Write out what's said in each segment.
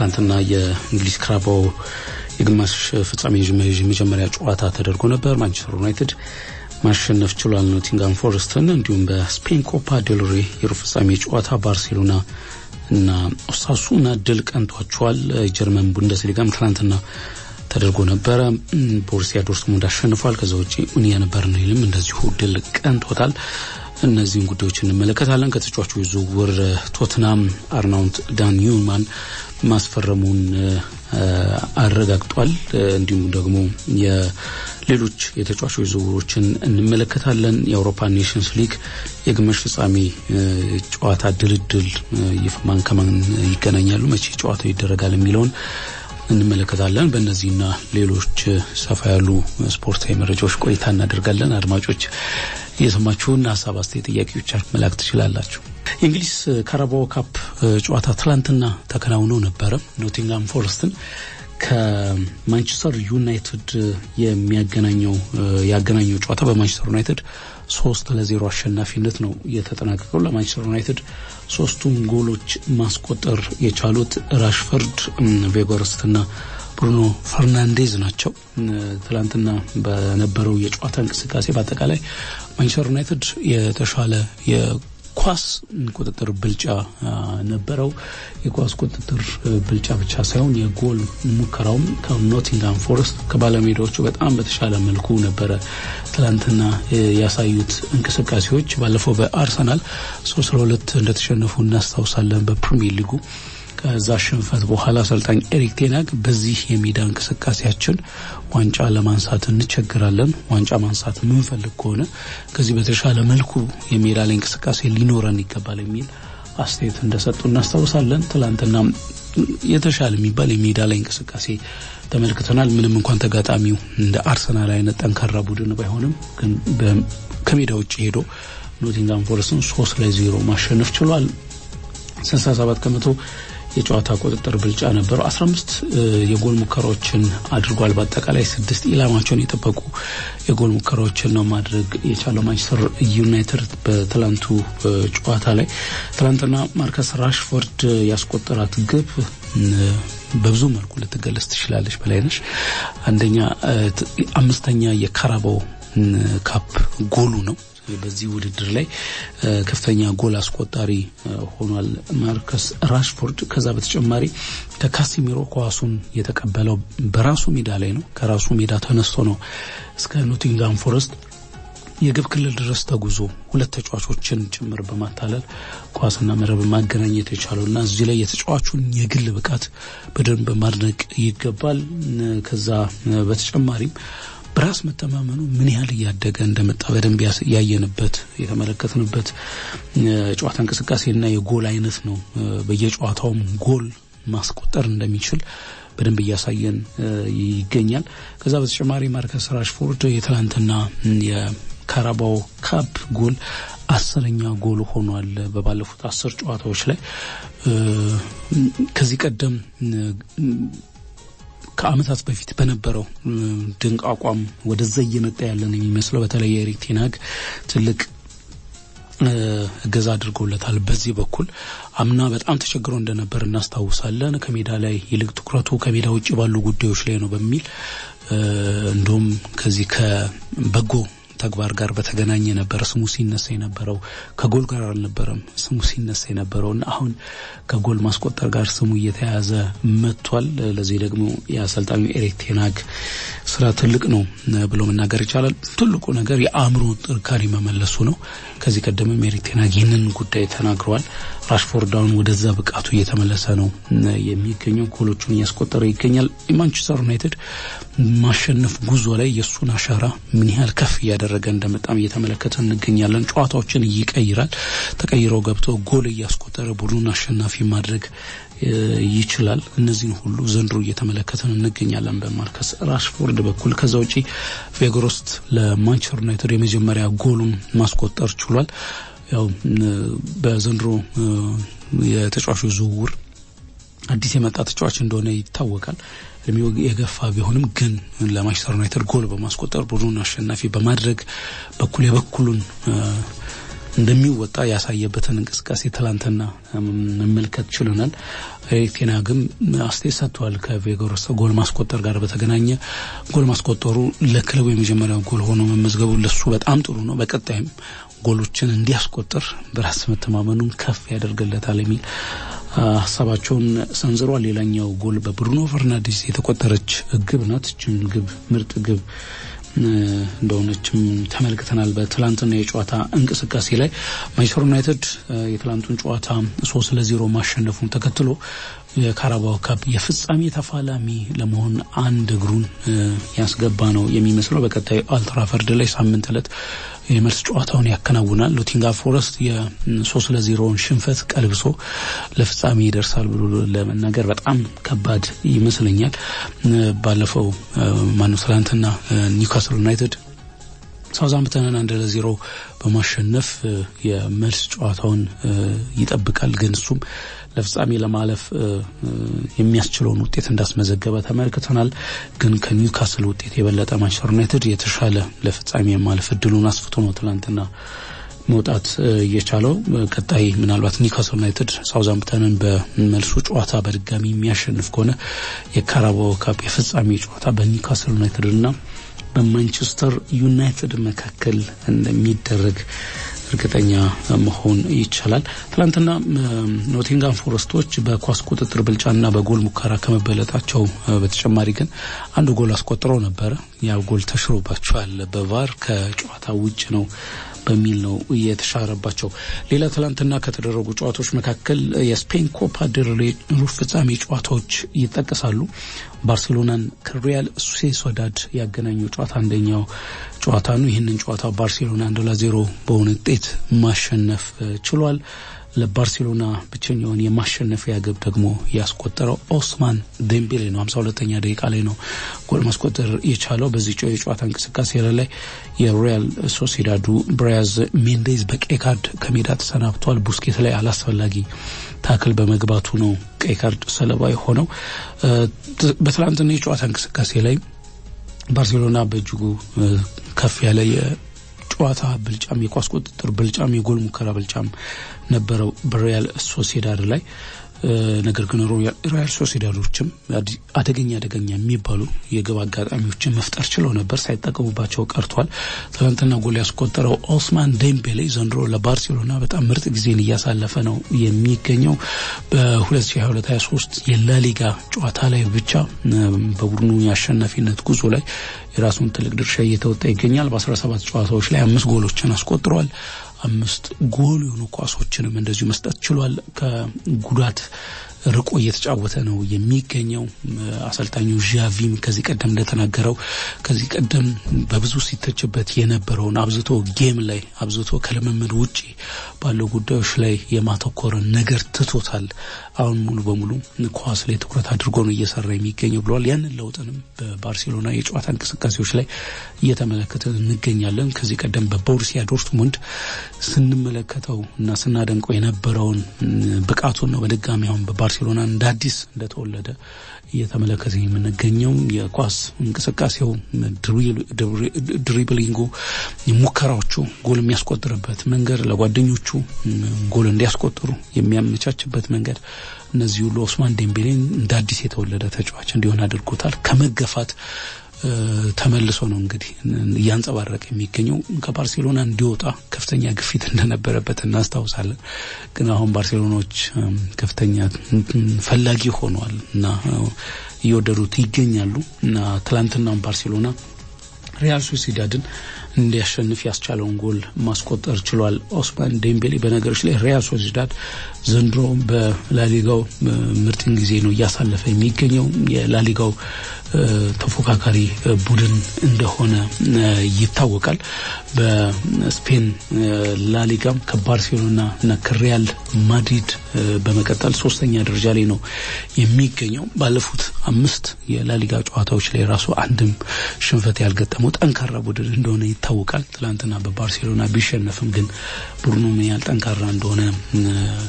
ትላንትና የእንግሊዝ ክራባው የግማሽ ፍጻሜ የመጀመሪያ ጨዋታ ተደርጎ ነበር። ማንቸስተር ዩናይትድ ማሸነፍ ችሏል ኖቲንጋም ፎረስትን። እንዲሁም በስፔን ኮፓ ዴል ሬይ የሩብ ፍጻሜ ጨዋታ ባርሴሎና እና ኦሳሱና ድል ቀንቷቸዋል። ጀርመን ቡንደስሊጋም ትላንትና ተደርጎ ነበር። ቦሩሲያ ዶርትሙንድ አሸንፏል። ከዛ ውጪ ኡኒየን በርሊንም እንደዚሁ ድል ቀንቶታል። እነዚህን ጉዳዮች እንመለከታለን። ከተጫዋቹ ዝውውር ቶትናም አርናውት ዳን ኒውማን ማስፈረሙን አረጋግጧል። እንዲሁም ደግሞ የሌሎች የተጫዋቾች ዝውውሮችን እንመለከታለን። የአውሮፓ ኔሽንስ ሊግ የግማሽ ፍጻሜ ጨዋታ ድልድል ይፋማን ከማን ይገናኛሉ፣ መቼ ጨዋታው ይደረጋል የሚለውን እንመለከታለን። በእነዚህና ሌሎች ሰፋ ያሉ ስፖርታዊ መረጃዎች ቆይታ እናደርጋለን። አድማጮች የሰማችሁን ሐሳብ አስተያየት ጥያቄዎቻችሁን መላክ ትችላላችሁ። የእንግሊዝ ካራባኦ ካፕ ጨዋታ ትላንትና ተከናውኖ ነበር። ኖቲንጋም ፎረስትን ከማንቸስተር ዩናይትድ ያገናኘው ጨዋታ በማንቸስተር ዩናይትድ 3-0 አሸናፊነት ነው የተጠናቀቀው። ለማንቸስተር ዩናይትድ ሶስቱም ጎሎች ማስቆጠር የቻሉት ራሽፈርድ፣ ቬጎርስትና ብሩኖ ፈርናንዴዝ ናቸው። ትላንትና በነበረው የጨዋታ እንቅስቃሴ በአጠቃላይ ማንቸስተር ዩናይትድ የተሻለ የኳስ ቁጥጥር ብልጫ ነበረው። የኳስ ቁጥጥር ብልጫ ብቻ ሳይሆን የጎል ሙከራውም ከኖቲንጋም ፎረስት ከባለሜዳዎቹ በጣም በተሻለ መልኩ ነበረ ትላንትና ያሳዩት እንቅስቃሴዎች። ባለፈው በአርሰናል 3-2 እንደተሸነፉ እናስታውሳለን በፕሪሚየር ሊጉ። ከዛ ሽንፈት በኋላ አሰልጣኝ ኤሪክ ቴን ሃግ በዚህ የሜዳ እንቅስቃሴያችን ዋንጫ ለማንሳት እንቸገራለን፣ ዋንጫ ማንሳት ምንፈልግ ከሆነ ከዚህ በተሻለ መልኩ የሜዳ ላይ እንቅስቃሴ ሊኖረን ይገባል የሚል አስተያየት እንደሰጡ እናስታውሳለን። ትላንትና የተሻለ የሚባል የሜዳ ላይ እንቅስቃሴ ተመልክተናል። ምንም እንኳን ተጋጣሚው እንደ አርሰናል አይነት ጠንካራ ቡድን ባይሆንም ግን ከሜዳ ውጪ ሄዶ ኖቲንጋም ፎረስትን 3-0 ማሸነፍ ችሏል። 67% የጨዋታ ቁጥጥር ብልጫ ነበረው። 15 የጎል ሙከራዎችን አድርጓል። በአጠቃላይ 6 ኢላማቸውን የጠበቁ የጎል ሙከራዎችን ነው ማድረግ የቻለው ማንቸስተር ዩናይትድ በትላንቱ ጨዋታ ላይ። ትላንትና ማርከስ ራሽፎርድ ያስቆጠራት ግብ በብዙ መልኩ ልትገለጽ ትችላለች። በላይነሽ አንደኛ 5ኛ የካራባኦ ካፕ ጎሉ ነው። በዚህ ውድድር ላይ ከፍተኛ ጎል አስቆጣሪ ሆኗል ማርከስ ራሽፎርድ። ከዛ በተጨማሪ ከካሲሚሮ ኳሱን የተቀበለው በራሱ ሜዳ ላይ ነው። ከራሱ ሜዳ ተነስቶ ነው እስከ ኖቲንጋም ፎረስት የግብ ክልል ድረስ ተጉዞ ሁለት ተጫዋቾችን ጭምር በማታለል ኳስና መረብ ማገናኘት የቻለውና እዚህ ላይ የተጫዋቹን የግል ብቃት በደንብ ማድነቅ ይገባል። ከዛ በተጨማሪም በራስ መተማመኑ ምን ያህል እያደገ እንደመጣ በደንብ ያየንበት የተመለከትንበት ጨዋታ እንቅስቃሴና የጎል አይነት ነው። በየጨዋታውም ጎል ማስቆጠር እንደሚችል በደንብ እያሳየን ይገኛል። ከዛ በተጨማሪ ማርከስ ራሽፎርድ የትላንትና የካራባኦ ካፕ ጎል 10ኛ ጎል ሆኗል በባለፉት 10 ጨዋታዎች ላይ። ከዚህ ቀደም ከአመታት በፊት በነበረው ድንቅ አቋም ወደዛ እየመጣ ያለን የሚመስለው በተለይ ኤሪክ ቴን ሃግ ትልቅ እገዛ አድርጎለታል። በዚህ በኩል አምና በጣም ተቸግሮ እንደነበር እናስታውሳለን። ከሜዳ ላይ ይልቅ ትኩረቱ ከሜዳ ውጪ ባሉ ጉዳዮች ላይ ነው በሚል እንደውም ከዚህ ከበጎ ተግባር ጋር በተገናኘ ነበር ስሙ ሲነሳ የነበረው። ከጎል ጋር አልነበረም ስሙ ሲነሳ የነበረውና አሁን ከጎል ማስቆጠር ጋር ስሙ እየተያዘ መጥቷል። ለዚህ ደግሞ የአሰልጣኙ ኤሪክ ቴን ሃግ ስራ ትልቅ ነው ብሎ መናገር ይቻላል። ትልቁ ነገር የአእምሮ ጥንካሬ መመለሱ ነው። ከዚህ ቀደምም ኤሪክ ቴን ሃግ ይህንን ጉዳይ ተናግሯል። ራሽፎርድ አሁን ወደዛ ብቃቱ እየተመለሰ ነው የሚገኘው፣ ጎሎቹን እያስቆጠረ ይገኛል። ማንቸስተር ዩናይትድ ማሸነፍ ጉዞ ላይ የሱን አሻራ ምን ያህል ከፍ እያደረገ እንደመጣም እየተመለከተን እንገኛለን። ጨዋታዎችን ይቀይራል። ተቀይሮ ገብቶ ጎል እያስቆጠረ ቡድኑን አሸናፊ ማድረግ ይችላል። እነዚህን ሁሉ ዘንድሮ እየተመለከተን እንገኛለን በማርከስ ራሽፎርድ በኩል። ከዛ ውጪ ቬጎርስት ለማንቸስተር ዩናይትድ የመጀመሪያ ጎሉን ማስቆጠር ችሏል። ያው በዘንድሮ የተጫዋቹ ዝውውር አዲስ የመጣ ተጫዋች እንደሆነ ይታወቃል። እድሜው የገፋ ቢሆንም ግን ለማንቸስተር ዩናይትድ ጎል በማስቆጠር ቡድኑን አሸናፊ በማድረግ በኩል የበኩሉን እንደሚወጣ ያሳየበትን እንቅስቃሴ ትላንትና መመልከት ችለናል። ኤሪክቴና ግን አስተያየት ሰጥቷል ከቬጎርስ ጎል ማስቆጠር ጋር በተገናኘ ጎል ማስቆጠሩ ለክለቡ የመጀመሪያው ጎል ሆኖ መመዝገቡ ለሱ በጣም ጥሩ ነው። በቀጣይም ጎሎችን እንዲያስቆጥር በራስ መተማመኑን ከፍ ያደርግለታል የሚል ሐሳባቸውን ሰንዝሯል። ሌላኛው ጎል በብሩኖ ፈርናንዴዝ የተቆጠረች ግብ ናት። እቺን ግብ ምርጥ ግብ እንደሆነችም ተመልክተናል። በትላንትና የጨዋታ እንቅስቃሴ ላይ ማንቸስተር ዩናይትድ የትላንቱን ጨዋታ 3-0 ማሸነፉን ተከትሎ የካራባኦ ካፕ የፍጻሜ ተፋላሚ ለመሆን አንድ እግሩን ያስገባ ነው የሚመስለው። በቀጣይ አልትራፎርድ ላይ ሳምንት ዕለት የመልስ ጨዋታውን ያከናውናል። ኖቲንግሃም ፎረስት የ3-0 ሽንፈት ቀልብሶ ለፍጻሜ ይደርሳል ብሎ ለመናገር በጣም ከባድ ይመስለኛል። ባለፈው ትላንትና ኒውካስል ዩናይትድ ሳውዛምፕተንን 1-0 በማሸነፍ የመልስ ጨዋታውን ይጠብቃል። ግን እሱም ለፍጻሜ ለማለፍ የሚያስችለውን ውጤት እንዳስመዘገበ ተመልክተናል። ግን ከኒውካስል ውጤት የበለጠ ማንቸስተር ዩናይትድ የተሻለ ለፍጻሜ ማለፍ እድሉን አስፍቶ ነው ትላንትና መውጣት የቻለው። ቀጣይ ምናልባት ኒውካስል ዩናይትድ ሳውዛምፕተንን በመልሱ ጨዋታ በድጋሚ የሚያሸንፍ ከሆነ የካራባኦ ካፕ የፍጻሜ ጨዋታ በኒውካስል ዩናይትድና በማንቸስተር ዩናይትድ መካከል እንደሚደረግ እርግጠኛ መሆን ይቻላል። ትላንትና ኖቲንግሃም ፎረስቶች በኳስ ቁጥጥር ብልጫና በጎል ሙከራ ከመበለጣቸው በተጨማሪ ግን አንድ ጎል አስቆጥረው ነበር። ያ ጎል ተሽሮባቸዋል። በቫር ከጨዋታ ውጭ ነው በሚል ነው የተሻረባቸው። ሌላ ትላንትና ከተደረጉ ጨዋታዎች መካከል የስፔን ኮፓ ዴል ሬይ ሩብ ፍጻሜ ጨዋታዎች ይጠቀሳሉ። ባርሴሎናን ከሪያል ሶሲዳድ ያገናኘው ጨዋታ አንደኛው ጨዋታ ነው። ይህንን ጨዋታ ባርሴሎና 1-0 በሆነ ውጤት ማሸነፍ ችሏል። ለባርሴሎና ብቸኛውን የማሸነፊያ ግብ ደግሞ ያስቆጠረው ኦስማን ዴምቤሌ ነው። 52ኛ ደቂቃ ላይ ነው ጎል ማስቆጠር የቻለው። በዚህ የጨዋታ እንቅስቃሴ ላይ የሪያል ሶሲዳዱ ብራያዝ ሜንዴዝ በቀይ ካርድ ከሜዳ ተሰናብቷል። ቡስኬት ላይ አላስፈላጊ ታክል በመግባቱ ነው ቀይ ካርድ ሰለባ የሆነው። በትላንትና የጨዋታ እንቅስቃሴ ላይ ባርሴሎና በእጅጉ ከፍ ያለ ጨዋታ ብልጫም የኳስ ቁጥጥር ብልጫም የጎል ሙከራ ብልጫም ነበረው በሪያል ሶሲዳድ ላይ። ነገር ግን ሪያል ሶሲዳዶችም አደገኛ የሚባሉ የግብ አጋጣሚዎችን መፍጠር ችለው ነበር፣ ሳይጠቀሙባቸው ቀርቷል። ትናንትና ጎል ያስቆጠረው ኦስማን ዴምቤሌ ዘንድሮ ለባርሴሎና በጣም ምርጥ ጊዜን እያሳለፈ ነው የሚገኘው። በ2022-23 የላሊጋ ጨዋታ ላይ ብቻ በቡድኑ የአሸናፊነት ጉዞ ላይ የራሱን ትልቅ ድርሻ እየተወጣ ይገኛል። በ17 ጨዋታዎች ላይ 5 ጎሎችን አስቆጥሯል። 5 ጎል የሆኑ ኳሶችንም እንደዚሁ መስጠት ችሏል። ከጉዳት ርቆ እየተጫወተ ነው የሚገኘው። አሰልጣኙ ዣቪም ከዚህ ቀደም እንደተናገረው ከዚህ ቀደም በብዙ ሲተችበት የነበረውን አብዝቶ ከልምምድ ውጪ ባለው ጉዳዮች ላይ የማተኮር ነገር ትቶታል። አሁን ሙሉ በሙሉ ኳስ ላይ ትኩረት አድርጎ ነው እየሰራ የሚገኘው ብለዋል። ያንን ለውጥንም በባርሴሎና የጨዋታ እንቅስቃሴዎች ላይ እየተመለከትን እንገኛለን። ከዚህ ቀደም በቦሩሲያ ዶርትሙንድ ስንመለከተው እና ስናደንቀው የነበረውን ብቃቱን ነው በድጋሚ አሁን ባርሴሎና እንደ አዲስ እንደተወለደ እየተመለከተ የምንገኘው። የኳስ እንቅስቃሴው ድሪብሊንጉ፣ ሙከራዎቹ፣ ጎል የሚያስቆጥርበት መንገድ፣ ለጓደኞቹ ጎል እንዲያስቆጥሩ የሚያመቻችበት መንገድ፣ እነዚህ ሁሉ ኦስማን ዴምቤሌን እንደ አዲስ የተወለደ ተጫዋች እንዲሆን አድርጎታል። ከመገፋት ተመልሶ ነው እንግዲህ ያንጸባረቀ የሚገኘው። ከባርሴሎና እንዲወጣ ከፍተኛ ግፊት እንደነበረበት እናስታውሳለን። ግን አሁን ባርሴሎናዎች ከፍተኛ ፈላጊ ሆነዋል እና እየወደዱት ይገኛሉ እና ትላንትና ባርሴሎና ሪያል ሶሲዳድን እንዲያሸንፍ ያስቻለውን ጎል ማስቆጠር ችሏል። ኦስማን ዴምቤሌ በነገሮች ላይ ሪያል ሶሲዳድ ዘንድሮ በላሊጋው ምርጥ ጊዜ ነው እያሳለፈ የሚገኘው። የላሊጋው ተፎካካሪ ቡድን እንደሆነ ይታወቃል። በስፔን ላሊጋም ከባርሴሎና እና ከሪያል ማድሪድ በመቀጠል 3ኛ ደረጃ ላይ ነው የሚገኘው። ባለፉት 5 የላሊጋ ጨዋታዎች ላይ ራሱ አንድም ሽንፈት ያልገጠመው ጠንካራ ቡድን እንደሆነ ይታወቃል። ትላንትና በባርሴሎና ቢሸነፍም ግን ቡድኑ ምን ያህል ጠንካራ እንደሆነ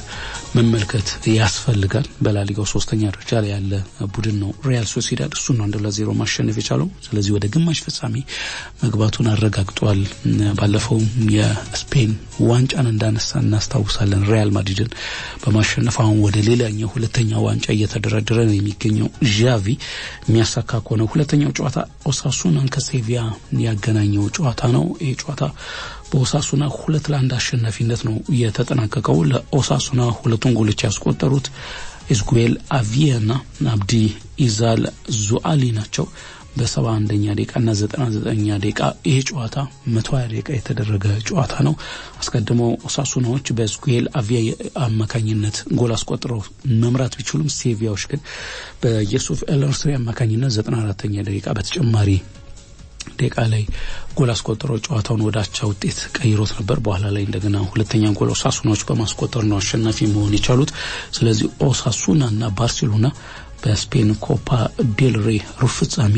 መመልከት ያስፈልጋል። በላሊጋው 3ኛ ደረጃ ላይ ያለ ቡድን ነው ሪያል ሶሲዳድ። እሱ ነው 1-0 ማሸነፍ የቻለው። ስለዚህ ወደ ግማሽ ፍጻሜ መግባቱን አረጋግጧል። ባለፈው የስፔን ዋንጫን እንዳነሳ እናስታውሳለን። ሪያል ማድሪድን በማሸነፍ አሁን ወደ ሌላኛው ሁለተኛ ዋንጫ እየተደረደረ ነው የሚገኘው። ዣቪ የሚያሳካ ከሆነ ሁለተኛው ጨዋታ ኦሳሱናን ከሴቪያ ያገናኘው ጨዋታ ነው። ይሄ ጨዋታ በኦሳሱና 2-1 አሸናፊነት ነው የተጠናቀቀው። ለኦሳሱና ሁለቱን ጎሎች ያስቆጠሩት ኢዝጉኤል አቪያና አብዲ ኢዛል ዙአሊ ናቸው። በ71ኛ ደቂቃና 99ኛ ደቂቃ ይሄ ጨዋታ 120 ደቂቃ የተደረገ ጨዋታ ነው። አስቀድመው ኦሳሱናዎች በኢዝጉኤል አቪያ አማካኝነት ጎል አስቆጥረው መምራት ቢችሉም ሴቪያዎች ግን በየሱፍ ኤልነስሪ አማካኝነት 94ኛ ደቂቃ በተጨማሪ ደቂቃ ላይ ጎል አስቆጥረው ጨዋታውን ወደ አቻ ውጤት ቀይሮት ነበር። በኋላ ላይ እንደገና ሁለተኛ ጎል ኦሳሱናዎች በማስቆጠር ነው አሸናፊ መሆን የቻሉት። ስለዚህ ኦሳሱናና ባርሴሎና በስፔን ኮፓ ዴል ሬ ሩብ ፍጻሜ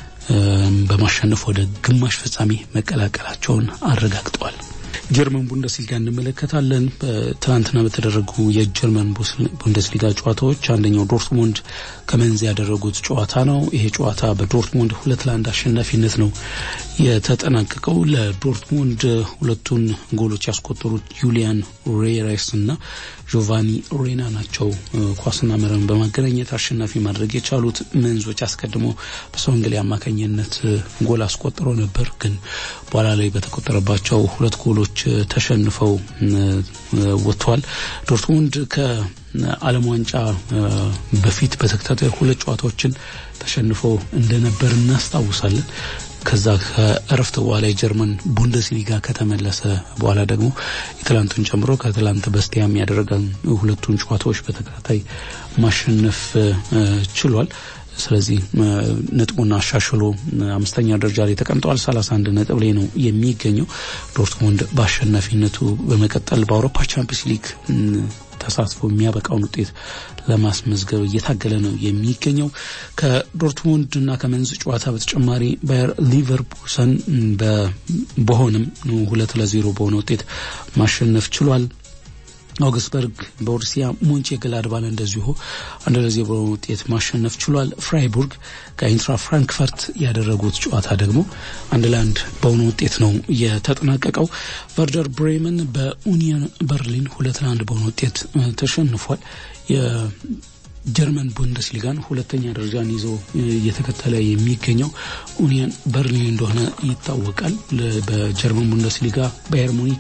በማሸነፍ ወደ ግማሽ ፍጻሜ መቀላቀላቸውን አረጋግጠዋል። ጀርመን ቡንደስሊጋ እንመለከታለን። ትናንትና በተደረጉ የጀርመን ቡንደስሊጋ ጨዋታዎች አንደኛው ዶርትሙንድ ከመንዝ ያደረጉት ጨዋታ ነው። ይሄ ጨዋታ በዶርትሙንድ 2-1 አሸናፊነት ነው የተጠናቀቀው። ለዶርትሙንድ ሁለቱን ጎሎች ያስቆጠሩት ዩሊያን ሬይስ እና ጆቫኒ ሬና ናቸው። ኳስና መረብን በማገናኘት አሸናፊ ማድረግ የቻሉት መንዞች አስቀድሞ በሶንግሊ አማካኝነት ጎል አስቆጥረው ነበር፣ ግን በኋላ ላይ በተቆጠረባቸው ሁለት ጎሎች ተሸንፈው ወጥተዋል። ዶርትሙንድ ከዓለም ዋንጫ በፊት በተከታታይ ሁለት ጨዋታዎችን ተሸንፈው እንደነበር እናስታውሳለን። ከዛ ከእረፍት በኋላ የጀርመን ቡንደስሊጋ ከተመለሰ በኋላ ደግሞ የትላንቱን ጨምሮ ከትላንት በስቲያም ያደረገን ሁለቱን ጨዋታዎች በተከታታይ ማሸነፍ ችሏል። ስለዚህ ነጥቡን አሻሽሎ አምስተኛ ደረጃ ላይ ተቀምጧል። 31 ነጥብ ላይ ነው የሚገኘው። ዶርትሙንድ በአሸናፊነቱ በመቀጠል በአውሮፓ ቻምፒየንስ ሊግ ተሳትፎ የሚያበቃውን ውጤት ለማስመዝገብ እየታገለ ነው የሚገኘው። ከዶርትሙንድ እና ከመንዝ ጨዋታ በተጨማሪ ባየር ሊቨርፑልን በሆነም 2-0 በሆነ ውጤት ማሸነፍ ችሏል። አውግስበርግ ቦሩሲያ ሞንቼግላድባን እንደዚሁ 1-0 በሆነ ውጤት ማሸነፍ ችሏል። ፍራይቡርግ ከኢንትራ ፍራንክፈርት ያደረጉት ጨዋታ ደግሞ 1-1 በሆነ ውጤት ነው የተጠናቀቀው። ቨርደር ብሬመን በኡኒየን በርሊን 2-1 በሆነ ውጤት ተሸንፏል። የጀርመን ቡንደስሊጋን ሁለተኛ ደረጃን ይዞ እየተከተለ የሚገኘው ኡኒየን በርሊን እንደሆነ ይታወቃል። በጀርመን ቡንደስሊጋ ባየር ሙኒክ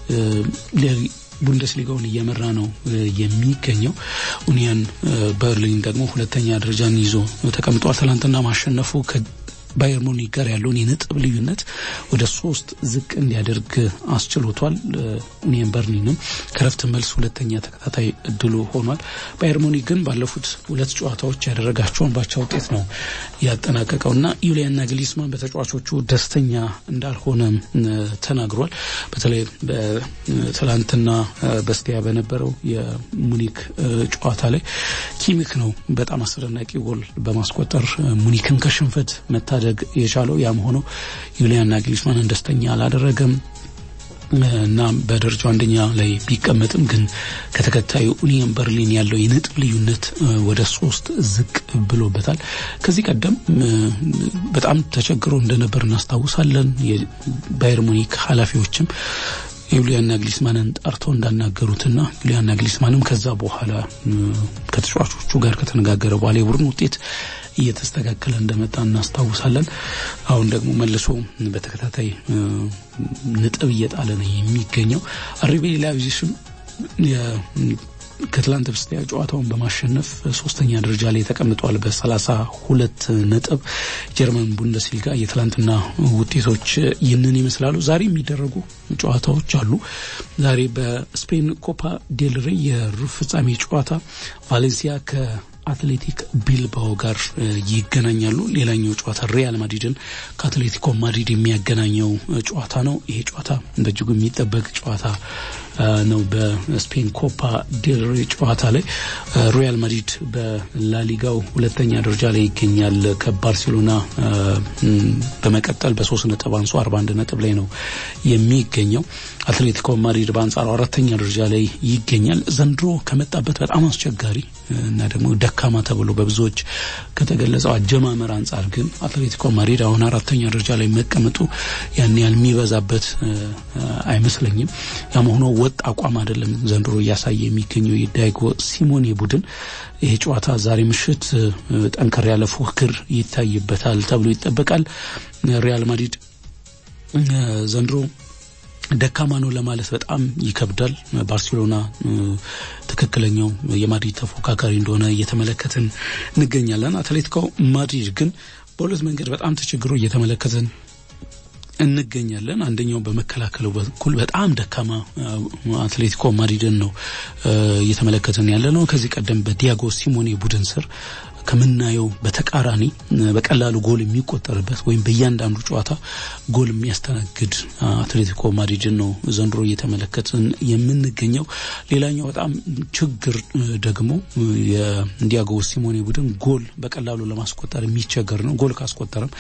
ቡንደስሊጋውን እየመራ ነው የሚገኘው። ኡኒየን በርሊን ደግሞ ሁለተኛ ደረጃን ይዞ ተቀምጧል። ትናንትና ማሸነፉ ባየር ሙኒክ ጋር ያለውን የነጥብ ልዩነት ወደ 3 ዝቅ እንዲያደርግ አስችሎቷል። ኡኒየን በርሊንም ከረፍት መልስ ሁለተኛ ተከታታይ እድሉ ሆኗል። ባየር ሙኒክ ግን ባለፉት ሁለት ጨዋታዎች ያደረጋቸውን ባቻ ውጤት ነው ያጠናቀቀውና ዩሊያን ናግልስማን በተጫዋቾቹ ደስተኛ እንዳልሆነ ተናግሯል። በተለይ በትላንትና በስቲያ በነበረው የሙኒክ ጨዋታ ላይ ኪሚክ ነው በጣም አስደናቂ ጎል በማስቆጠር ሙኒክን ከሽንፈት መታደግ የቻለው። ያም ሆኖ ዩሊያን ናግልስማን ደስተኛ አላደረገም እና በደረጃው አንደኛ ላይ ቢቀመጥም ግን ከተከታዩ ኡኒየን በርሊን ያለው የነጥብ ልዩነት ወደ 3 ዝቅ ብሎበታል። ከዚህ ቀደም በጣም ተቸግሮ እንደነበር እናስታውሳለን። የባየር ሙኒክ ኃላፊዎችም ዩሊያን ናግልስማንን ጠርተው እንዳናገሩትና ዩሊያን ናግልስማንም ከዛ በኋላ ከተጫዋቾቹ ጋር ከተነጋገረ በኋላ የቡድን ውጤት እየተስተካከለ እንደመጣ እናስታውሳለን። አሁን ደግሞ መልሶ በተከታታይ ነጥብ እየጣለ ነው የሚገኘው። አርቢ ላይፕዚግም ከትላንት በስቲያ ጨዋታውን በማሸነፍ 3ኛ ደረጃ ላይ ተቀምጧል በ32 ነጥብ። ጀርመን ቡንደስሊጋ የትላንትና ውጤቶች ይህንን ይመስላሉ። ዛሬ የሚደረጉ ጨዋታዎች አሉ። ዛሬ በስፔን ኮፓ ዴል ሬ የሩብ ፍጻሜ ጨዋታ ቫሌንሲያ ከአትሌቲክ ቢልባኦ ጋር ይገናኛሉ። ሌላኛው ጨዋታ ሪያል ማድሪድን ከአትሌቲኮ ማድሪድ የሚያገናኘው ጨዋታ ነው። ይሄ ጨዋታ በእጅጉ የሚጠበቅ ጨዋታ ነው። በስፔን ኮፓ ዴል ሬ ጨዋታ ላይ ሪያል ማድሪድ በላሊጋው ሁለተኛ ደረጃ ላይ ይገኛል። ከባርሴሎና በመቀጠል በ3 ነጥብ አንሶ 41 ነጥብ ላይ ነው የሚገኘው። አትሌቲኮ ማድሪድ በአንጻሩ 4ኛ ደረጃ ላይ ይገኛል። ዘንድሮ ከመጣበት በጣም አስቸጋሪ እና ደግሞ ደካማ ተብሎ በብዙዎች ከተገለጸው አጀማመር አንፃር ግን አትሌቲኮ ማድሪድ አሁን አራተኛ ደረጃ ላይ መቀመጡ ያን ያህል የሚበዛበት አይመስለኝም። ያም ሆኖ ወጥ አቋም አይደለም ዘንድሮ እያሳየ የሚገኘው የዳይጎ ሲሞኔ ቡድን። ይሄ ጨዋታ ዛሬ ምሽት ጠንከር ያለ ፉክክር ይታይበታል ተብሎ ይጠበቃል። ሪያል ማድሪድ ዘንድሮ ደካማ ነው ለማለት በጣም ይከብዳል። ባርሴሎና ትክክለኛው የማድሪድ ተፎካካሪ እንደሆነ እየተመለከትን እንገኛለን። አትሌቲኮ ማድሪድ ግን በሁለት መንገድ በጣም ተቸግሮ እየተመለከትን እንገኛለን። አንደኛው በመከላከሉ በኩል በጣም ደካማ አትሌቲኮ ማድሪድን ነው እየተመለከትን ያለነው። ከዚህ ቀደም በዲያጎ ሲሞኔ ቡድን ስር ከምናየው በተቃራኒ በቀላሉ ጎል የሚቆጠርበት ወይም በእያንዳንዱ ጨዋታ ጎል የሚያስተናግድ አትሌቲኮ ማድሪድን ነው ዘንድሮ እየተመለከትን የምንገኘው። ሌላኛው በጣም ችግር ደግሞ የዲያጎ ሲሞኔ ቡድን ጎል በቀላሉ ለማስቆጠር የሚቸገር ነው። ጎል ካስቆጠረም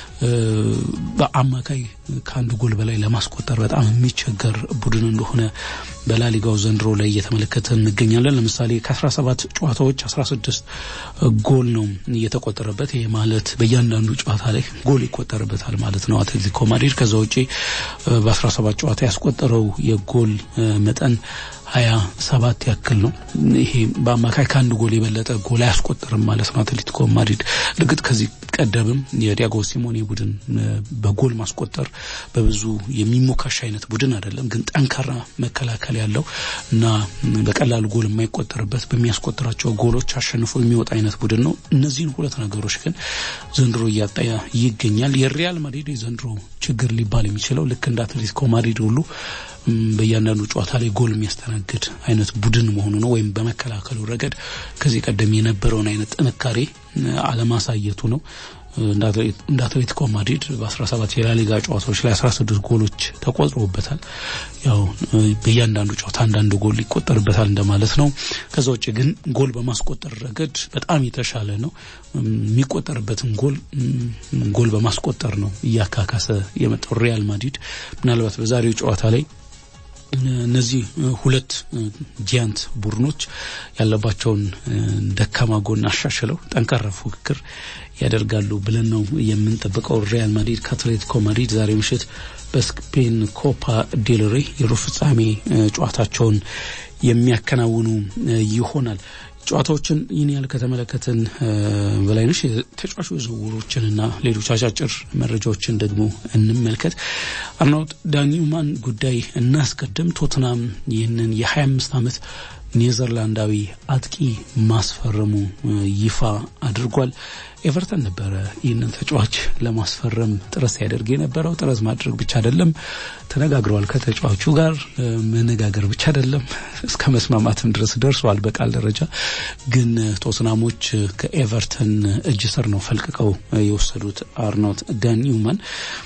በአማካይ ከአንድ ጎል በላይ ለማስቆጠር በጣም የሚቸገር ቡድን እንደሆነ በላሊጋው ዘንድሮ ላይ እየተመለከትን እንገኛለን። ለምሳሌ ከ17 ጨዋታዎች 16 ጎል ነው እየተቆጠረበት። ይሄ ማለት በእያንዳንዱ ጨዋታ ላይ ጎል ይቆጠርበታል ማለት ነው አትሌቲኮ ማድሪድ። ከዛ ውጪ በ17 ጨዋታ ያስቆጠረው የጎል መጠን 27 ያክል ነው። ይሄ በአማካይ ከአንድ ጎል የበለጠ ጎል አያስቆጥርም ማለት ነው አትሌቲኮ ማድሪድ። እርግጥ ከዚህ ቀደምም የዲያጎ ሲሞኔ ቡድን በጎል ማስቆጠር በብዙ የሚሞካሽ አይነት ቡድን አይደለም፣ ግን ጠንካራ መከላከል ያለው እና በቀላሉ ጎል የማይቆጠርበት በሚያስቆጥራቸው ጎሎች አሸንፎ የሚወጣ አይነት ቡድን ነው። እነዚህን ሁለት ነገሮች ግን ዘንድሮ እያጣ ይገኛል። የሪያል ማድሪድ ዘንድሮ ችግር ሊባል የሚችለው ልክ እንደ አትሌቲኮ ማድሪድ ሁሉ በእያንዳንዱ ጨዋታ ላይ ጎል የሚያስተናግድ አይነት ቡድን መሆኑ ነው። ወይም በመከላከሉ ረገድ ከዚህ ቀደም የነበረውን አይነት ጥንካሬ አለማሳየቱ ነው። እንደ አትሌቲኮ ማድሪድ በ17 የላሊጋ ጨዋታዎች ላይ 16 ጎሎች ተቆጥረውበታል። ያው በእያንዳንዱ ጨዋታ አንዳንድ ጎል ይቆጠርበታል እንደማለት ነው። ከዛ ውጪ ግን ጎል በማስቆጠር ረገድ በጣም የተሻለ ነው። የሚቆጠርበትን ጎል በማስቆጠር ነው እያካካሰ የመጣው ሪያል ማድሪድ። ምናልባት በዛሬው ጨዋታ ላይ እነዚህ ሁለት ጂያንት ቡድኖች ያለባቸውን ደካማ ጎን አሻሽለው ጠንካራ ፉክክር ያደርጋሉ ብለን ነው የምንጠብቀው። ሪያል ማድሪድ ከአትሌቲኮ ማድሪድ ዛሬ ምሽት በስፔን ኮፓ ዴል ሬይ የሩብ ፍጻሜ ጨዋታቸውን የሚያከናውኑ ይሆናል። ጨዋታዎችን ይህን ያህል ከተመለከትን በላይነሽ ተጫዋቾች ዝውውሮችንና ሌሎች አጫጭር መረጃዎችን ደግሞ እንመልከት። አርናውት ዳኒውማን ጉዳይ እናስቀድም። ቶትናም ይህንን የ25 ዓመት ኔዘርላንዳዊ አጥቂ ማስፈረሙ ይፋ አድርጓል። ኤቨርተን ነበረ ይህንን ተጫዋች ለማስፈረም ጥረት ያደርግ የነበረው። ጥረት ማድረግ ብቻ አይደለም፣ ተነጋግረዋል ከተጫዋቹ ጋር። መነጋገር ብቻ አይደለም፣ እስከ መስማማትም ድረስ ደርሰዋል በቃል ደረጃ። ግን ቶትናሞች ከኤቨርተን እጅ ስር ነው ፈልቅቀው የወሰዱት አርናውት ዳኒውማን።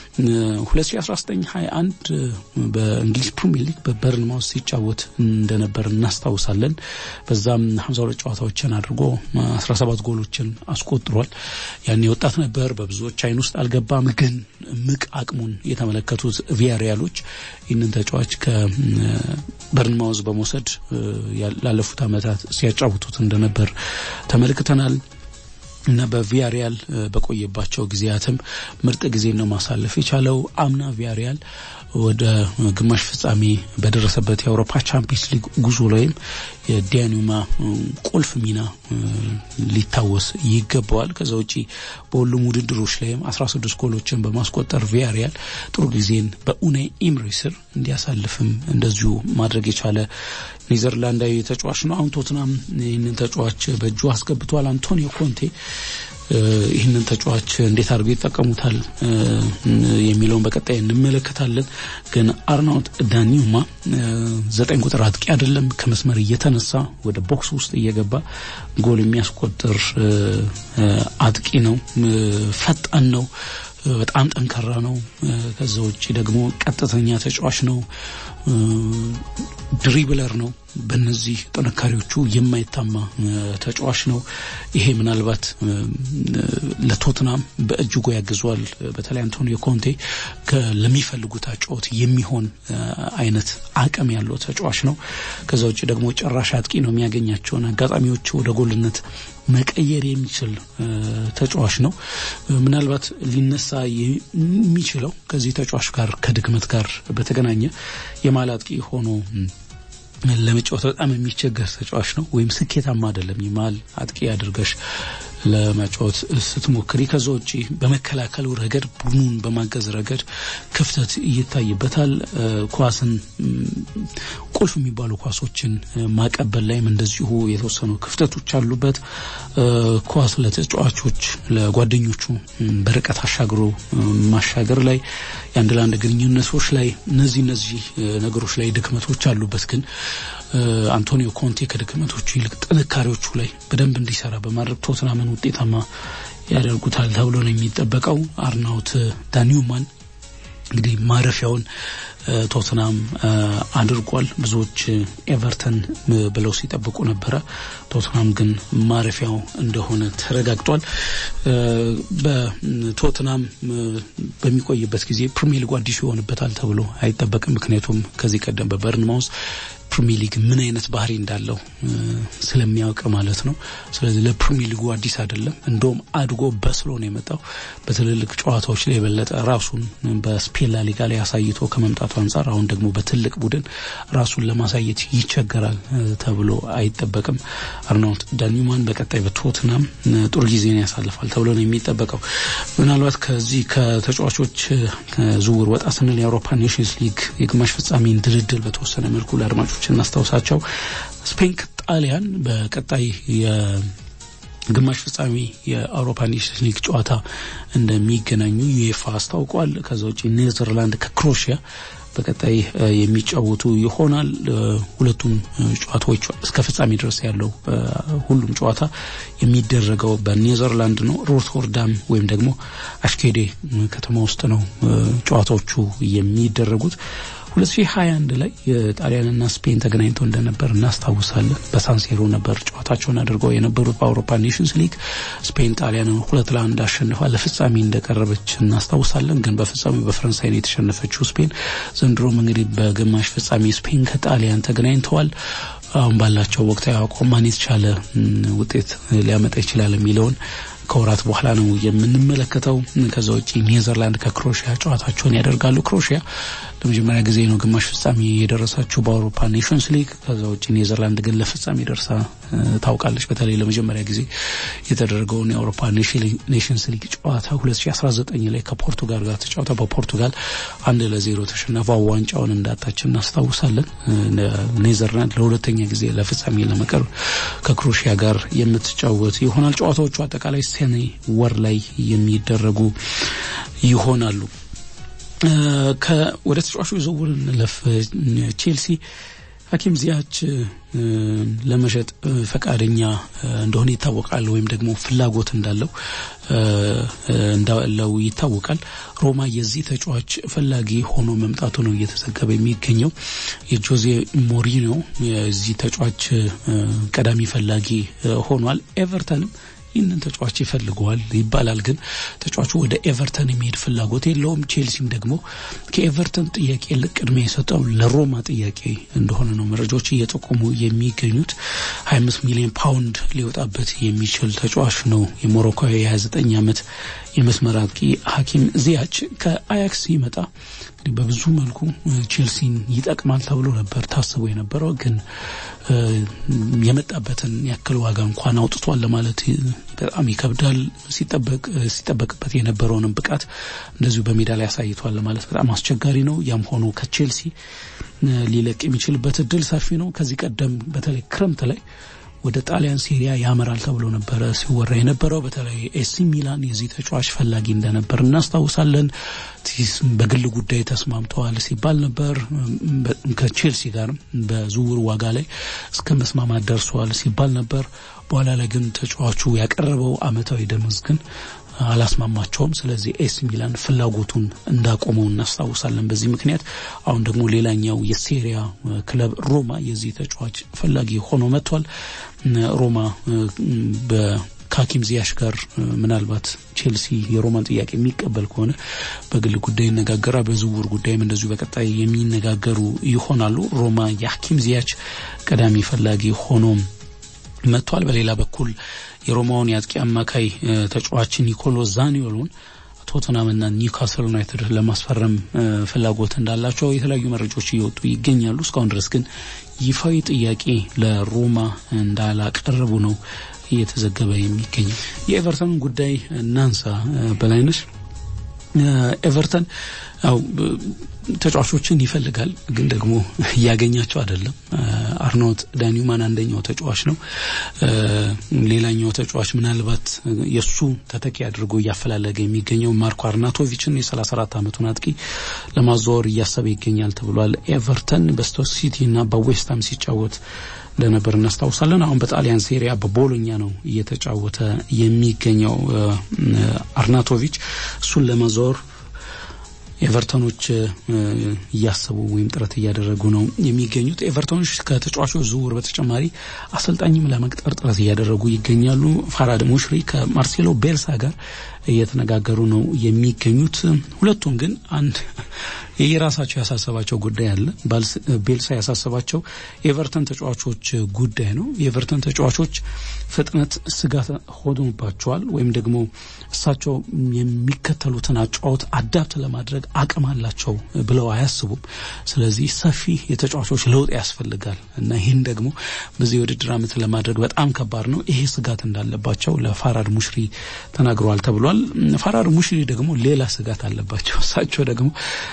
2019-21 በእንግሊዝ ፕሪሚየር ሊግ በበርንማውዝ ሲጫወት እንደነበር እናስታውሳለን። በዛም 52 ጨዋታዎችን አድርጎ 17 ጎሎችን አስቆጥሯል። ያኔ ወጣት ነበር፣ በብዙዎች አይን ውስጥ አልገባም። ግን ምቅ አቅሙን የተመለከቱት ቪያሪያሎች ይህንን ተጫዋች ከበርንማውዝ በመውሰድ ላለፉት ዓመታት ሲያጫውቱት እንደነበር ተመልክተናል። እና በቪያሪያል በቆየባቸው ጊዜያትም ምርጥ ጊዜ ነው ማሳለፍ የቻለው። አምና ቪያሪያል ወደ ግማሽ ፍጻሜ በደረሰበት የአውሮፓ ቻምፒየንስ ሊግ ጉዞ ላይም የዳኒውማ ቁልፍ ሚና ሊታወስ ይገባዋል። ከዛ ውጪ በሁሉም ውድድሮች ላይም 16 ጎሎችን በማስቆጠር ቪያሪያል ጥሩ ጊዜን በኡናይ ኤምሪ ስር እንዲያሳልፍም እንደዚሁ ማድረግ የቻለ ኔዘርላንዳዊ ተጫዋች ነው። አሁን ቶትናም ይህንን ተጫዋች በእጁ አስገብቷል። አንቶኒዮ ኮንቴ ይህንን ተጫዋች እንዴት አድርገው ይጠቀሙታል የሚለውን በቀጣይ እንመለከታለን። ግን አርናውት ዳኒውማ 9 ቁጥር አጥቂ አይደለም። ከመስመር እየተነሳ ወደ ቦክስ ውስጥ እየገባ ጎል የሚያስቆጥር አጥቂ ነው። ፈጣን ነው፣ በጣም ጠንካራ ነው። ከዛ ውጪ ደግሞ ቀጥተኛ ተጫዋች ነው፣ ድሪብለር ነው። በእነዚህ ጥንካሬዎቹ የማይታማ ተጫዋች ነው። ይሄ ምናልባት ለቶትናም በእጅጉ ያግዟል። በተለይ አንቶኒዮ ኮንቴ ለሚፈልጉት አጫወት የሚሆን አይነት አቅም ያለው ተጫዋች ነው። ከዛ ውጪ ደግሞ ጭራሽ አጥቂ ነው። የሚያገኛቸውን አጋጣሚዎች ወደ ጎልነት መቀየር የሚችል ተጫዋች ነው። ምናልባት ሊነሳ የሚችለው ከዚህ ተጫዋች ጋር ከድክመት ጋር በተገናኘ የማላጥቂ ሆኖ ለመጫወት በጣም የሚቸገር ተጫዋች ነው ወይም ስኬታማ አይደለም። ይማል አጥቂ አድርገሽ ለማጫወት ስትሞክሪ ከዛው እጪ በመከላከሉ ረገድ ቡድኑን በማገዝ ረገድ ክፍተት ይታይበታል። ኳስን ቁልፍ የሚባሉ ኳሶችን ማቀበል ላይም እንደዚሁ የተወሰኑ ክፍተቶች አሉበት። ኳስ ለተጫዋቾች ለጓደኞቹ በርቀት አሻግሮ ማሻገር ላይ የአንድ ለአንድ ግንኙነቶች ላይ እነዚህ ነገሮች ላይ ድክመቶች አሉበት። ግን አንቶኒዮ ኮንቴ ከድክመቶቹ ይልቅ ጥንካሬዎቹ ላይ በደንብ እንዲሰራ በማድረግ ቶተንሃምን ውጤታማ ያደርጉታል ተብሎ ነው የሚጠበቀው። አርናውት ዳኒዩማን እንግዲህ ማረፊያውን ቶተንሃም አድርጓል። ብዙዎች ኤቨርተን ብለው ሲጠብቁ ነበር። ቶተንሃም ግን ማረፊያው እንደሆነ ተረጋግጧል። በቶተንሃም በሚቆይበት ጊዜ ፕሪሚየር ሊግ አዲስ ይሆንበታል ተብሎ አይጠበቅም። ምክንያቱም ከዚህ ቀደም በበርንማውዝ ፕሪሚየር ሊግ ምን አይነት ባህሪ እንዳለው ስለሚያውቅ ማለት ነው። ስለዚህ ለፕሪሚየር ሊጉ አዲስ አይደለም። እንደውም አድጎ በስሎ ነው የመጣው። በትልልቅ ጨዋታዎች ላይ የበለጠ ራሱን በስፔን ላ ሊጋ ላይ አሳይቶ ከመምጣቱ አንፃር አሁን ደግሞ በትልቅ ቡድን ራሱን ለማሳየት ይቸገራል ተብሎ አይጠበቅም። አርናውት ዳኒዩማን በቀጣይ በቶተንሃም ጥሩ ጊዜን ያሳልፋል ተብሎ ነው የሚጠበቀው። ምናልባት ከዚህ ከተጫዋቾች ዝውውር ወጣ ስንል የአውሮፓ ኔሽንስ ሊግ የግማሽ ፍጻሜን ድልድል በተወሰነ መልኩ ለአድማጮች እናስታውሳቸው። ስፔን ጣሊያን በቀጣይ የግማሽ ፍጻሜ የአውሮፓ ኔሽንስ ሊግ ጨዋታ እንደሚገናኙ ዩኤፋ አስታውቋል። ከዛው ኔዘርላንድ ከክሮኤሺያ በቀጣይ የሚጫወቱ ይሆናል። ሁለቱም ጨዋታዎች እስከ ፍጻሜ ድረስ ያለው ሁሉም ጨዋታ የሚደረገው በኔዘርላንድ ነው። ሮተርዳም ወይም ደግሞ አሽኬዴ ከተማ ውስጥ ነው ጨዋታዎቹ የሚደረጉት። 2021 ላይ ጣሊያንና ስፔን ተገናኝተው እንደነበር እናስታውሳለን። በሳንሲሮ ነበር ጨዋታቸውን አድርገው የነበሩት። በአውሮፓ ኔሽንስ ሊግ ስፔን ጣሊያንን 2-1 አሸንፋ ለፍጻሜ እንደቀረበች እናስታውሳለን። ግን በፍጻሜው በፈረንሳይ ነው የተሸነፈችው ስፔን። ዘንድሮም እንግዲህ በግማሽ ፍጻሜ ስፔን ከጣሊያን ተገናኝተዋል። አሁን ባላቸው ወቅታዊ አቋም ማን የተሻለ ውጤት ሊያመጣ ይችላል የሚለውን ከወራት በኋላ ነው የምንመለከተው። ከዛው እጪ ኔዘርላንድ ከክሮኤሺያ ጨዋታቸውን ያደርጋሉ። ክሮኤሺያ ለመጀመሪያ ጊዜ ነው ግማሽ ፍጻሜ የደረሰችው በአውሮፓ ኔሽንስ ሊግ። ከዛው እጪ ኔዘርላንድ ግን ለፍጻሜ ደርሳ ታውቃለች። በተለይ ለመጀመሪያ ጊዜ የተደረገውን የአውሮፓ ኔሽንስ ሊግ ጨዋታ 2019 ላይ ከፖርቱጋል ጋር ተጫውታ በፖርቱጋል 1-0 ተሸንፋ ዋንጫውን እንዳጣች እናስታውሳለን። ኔዘርላንድ ለሁለተኛ ጊዜ ለፍጻሜ ለመቅረብ ከክሮኤሺያ ጋር የምትጫወት ይሆናል። ጨዋታዎቹ አጠቃላይ ሰኔ ወር ላይ የሚደረጉ ይሆናሉ። ወደ ተጫዋቹ ዝውውር እንለፍ። ቼልሲ ሀኪም ዚያች ለመሸጥ ፈቃደኛ እንደሆነ ይታወቃል፣ ወይም ደግሞ ፍላጎት እንዳለው ይታወቃል። ሮማ የዚህ ተጫዋች ፈላጊ ሆኖ መምጣቱ ነው እየተዘገበ የሚገኘው። የጆዜ ሞሪኒዮ የዚህ ተጫዋች ቀዳሚ ፈላጊ ሆኗል። ኤቨርተንም ይህንን ተጫዋች ይፈልገዋል ይባላል። ግን ተጫዋቹ ወደ ኤቨርተን የሚሄድ ፍላጎት የለውም። ቼልሲም ደግሞ ከኤቨርተን ጥያቄ ቅድሚያ የሰጠው ለሮማ ጥያቄ እንደሆነ ነው መረጃዎች እየጠቆሙ የሚገኙት። 25 ሚሊዮን ፓውንድ ሊወጣበት የሚችል ተጫዋች ነው። የሞሮኮዊ 29 ዓመት የመስመር አጥቂ ሀኪም ዚያች ከአያክስ ይመጣ በብዙ መልኩ ቼልሲን ይጠቅማል ተብሎ ነበር ታስቦ የነበረው። ግን የመጣበትን ያክል ዋጋ እንኳን አውጥቷል ለማለት በጣም ይከብዳል። ሲጠበቅበት የነበረውን ብቃት እንደዚሁ በሜዳ ላይ ያሳይቷል ለማለት በጣም አስቸጋሪ ነው። ያም ሆኖ ከቼልሲ ሊለቅ የሚችልበት እድል ሰፊ ነው። ከዚህ ቀደም በተለይ ክረምት ላይ ወደ ጣሊያን ሴሪያ ያመራል ተብሎ ነበር ሲወራ የነበረው። በተለይ ኤሲ ሚላን የዚህ ተጫዋች ፈላጊ እንደነበር እናስታውሳለን። በግል ጉዳይ ተስማምተዋል ሲባል ነበር። ከቼልሲ ጋር በዝውውር ዋጋ ላይ እስከ መስማማት ደርሷል ሲባል ነበር። በኋላ ላይ ግን ተጫዋቹ ያቀረበው አመታዊ ደመወዝ ግን አላስማማቸውም። ስለዚህ ኤሲ ሚላን ፍላጎቱን እንዳቆመው እናስታውሳለን። በዚህ ምክንያት አሁን ደግሞ ሌላኛው የሴሪያ ክለብ ሮማ የዚህ ተጫዋች ፈላጊ ሆኖ መጥቷል። ሮማ በካኪም ዚያሽ ጋር ምናልባት ቼልሲ የሮማን ጥያቄ የሚቀበል ከሆነ በግል ጉዳይ ይነጋገራል። በዝውውር ጉዳይም እንደዚሁ በቀጣይ የሚነጋገሩ ይሆናሉ። ሮማ የካኪም ዚያሽ ቀዳሚ ፈላጊ ሆኖ መጥቷል። በሌላ በኩል የሮማውን ያጥቂ አማካይ ተጫዋች ኒኮሎ ዛኒዮሎን ቶተንሃም እና ኒውካስል ዩናይትድ ለማስፈረም ፍላጎት እንዳላቸው የተለያዩ መረጃዎች እየወጡ ይገኛሉ። እስካሁን ድረስ ግን ይፋዊ ጥያቄ ለሮማ እንዳላቀረቡ ነው እየተዘገበ የሚገኘው። የኤቨርተን ጉዳይ እናንሳ በላይነሽ። ኤቨርተን ተጫዋቾችን ይፈልጋል ግን ደግሞ ያገኛቸው አይደለም። አርኖት ዳኒውማን አንደኛው ተጫዋች ነው። ሌላኛው ተጫዋች ምናልባት የሱ ተተኪ አድርጎ ያፈላለገ የሚገኘው ማርኮ አርናቶቪችን የ34 ዓመቱን አጥቂ ለማዘዋወር እያሰበ ይገኛል ተብሏል። ኤቨርተን በስቶክ ሲቲ እና በዌስትሃም ሲጫወት ለነበር እናስታውሳለን። አሁን በጣሊያን ሴሪያ በቦሎኛ ነው እየተጫወተ የሚገኘው አርናቶቪች። እሱን ለማዘዋወር ኤቨርተኖች እያሰቡ ወይም ጥረት እያደረጉ ነው የሚገኙት። ኤቨርተኖች ከተጫዋቾች ዝውውር በተጨማሪ አሰልጣኝም ለመቅጠር ጥረት እያደረጉ ይገኛሉ። ፋራድ ሙሽሪ ከማርሴሎ ቤልሳ ጋር እየተነጋገሩ ነው የሚገኙት። ሁለቱም ግን አንድ የራሳቸው ያሳሰባቸው ጉዳይ አለ። ቤልሳ ያሳሰባቸው ኤቨርተን ተጫዋቾች ጉዳይ ነው። የኤቨርተን ተጫዋቾች ፍጥነት ስጋት ሆኖባቸዋል ወይም ደግሞ እሳቸው የሚከተሉትን አጫዋት አዳፕት ለማድረግ አቅም አላቸው ብለው አያስቡም። ስለዚህ ሰፊ የተጫዋቾች ለውጥ ያስፈልጋል እና ይሄን ደግሞ በዚህ ውድድር ዓመት ለማድረግ በጣም ከባድ ነው። ይሄ ስጋት እንዳለባቸው ለፋራድ ሙሽሪ ተናግረዋል ተብሏል። ፋራድ ሙሽሪ ደግሞ ሌላ ስጋት አለባቸው። እሳቸው ደግሞ